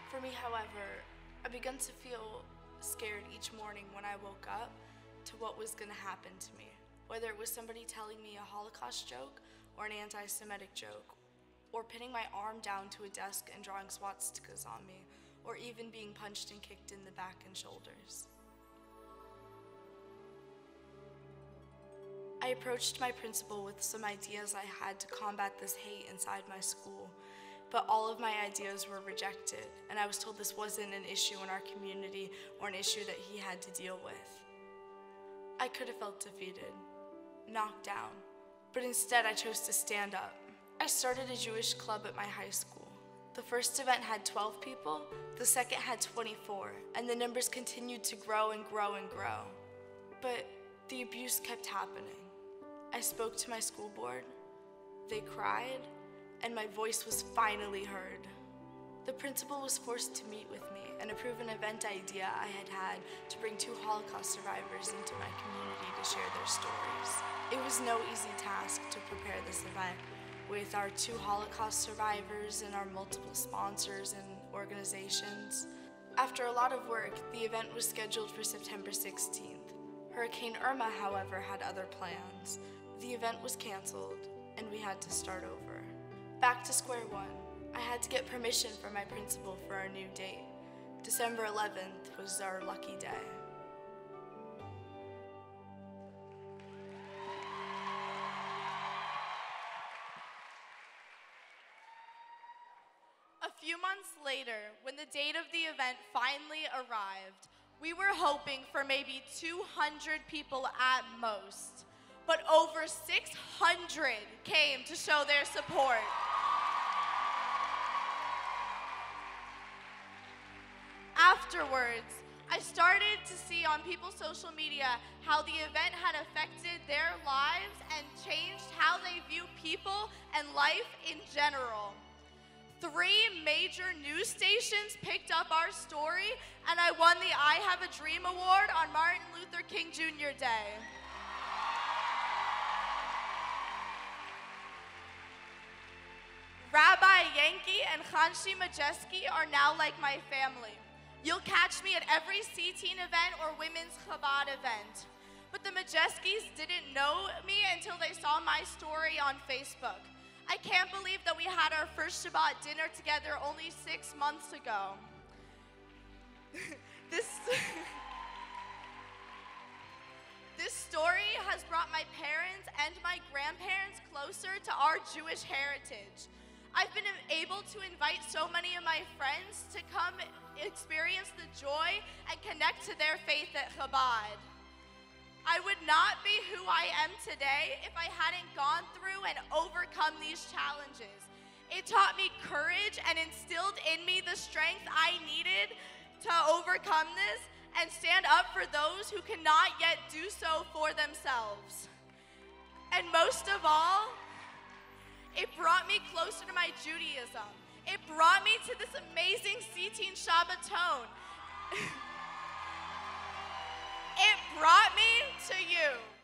For me, however, I began to feel scared each morning when I woke up to what was going to happen to me, whether it was somebody telling me a Holocaust joke or an anti-Semitic joke, or pinning my arm down to a desk and drawing swastikas on me, or even being punched and kicked in the back and shoulders. I approached my principal with some ideas I had to combat this hate inside my school, but all of my ideas were rejected, and I was told this wasn't an issue in our community or an issue that he had to deal with. I could have felt defeated, knocked down, but instead I chose to stand up. I started a Jewish club at my high school. The first event had 12 people, the second had 24, and the numbers continued to grow and grow and grow. But the abuse kept happening. I spoke to my school board, they cried, and my voice was finally heard. The principal was forced to meet with me and approve an event idea I had to bring 2 Holocaust survivors into my community to share their stories. It was no easy task to prepare this event with our 2 Holocaust survivors and our multiple sponsors and organizations. After a lot of work, the event was scheduled for September 16th. Hurricane Irma, however, had other plans. The event was canceled, and we had to start over. Back to square one. I had to get permission from my principal for our new date. December 11th was our lucky day. A few months later, when the date of the event finally arrived, we were hoping for maybe 200 people at most, but over 600 came to show their support. Afterwards, I started to see on people's social media how the event had affected their lives and changed how they view people and life in general. 3 major news stations picked up our story, and I won the I Have a Dream Award on Martin Luther King Jr. Day. Rabbi Yankee and Hanshi Majeski are now like my family. You'll catch me at every C-Teen event or Women's Chabad event. But the Majeskis didn't know me until they saw my story on Facebook. I can't believe that we had our first Shabbat dinner together only 6 months ago. This story has brought my parents and my grandparents closer to our Jewish heritage. I've been able to invite so many of my friends to come experience the joy and connect to their faith at Chabad. I would not be who I am today if I hadn't gone through and overcome these challenges. It taught me courage and instilled in me the strength I needed to overcome this and stand up for those who cannot yet do so for themselves. And most of all, it brought me closer to my Judaism. It brought me to this amazing C-Teen Shabbaton. It brought me to you.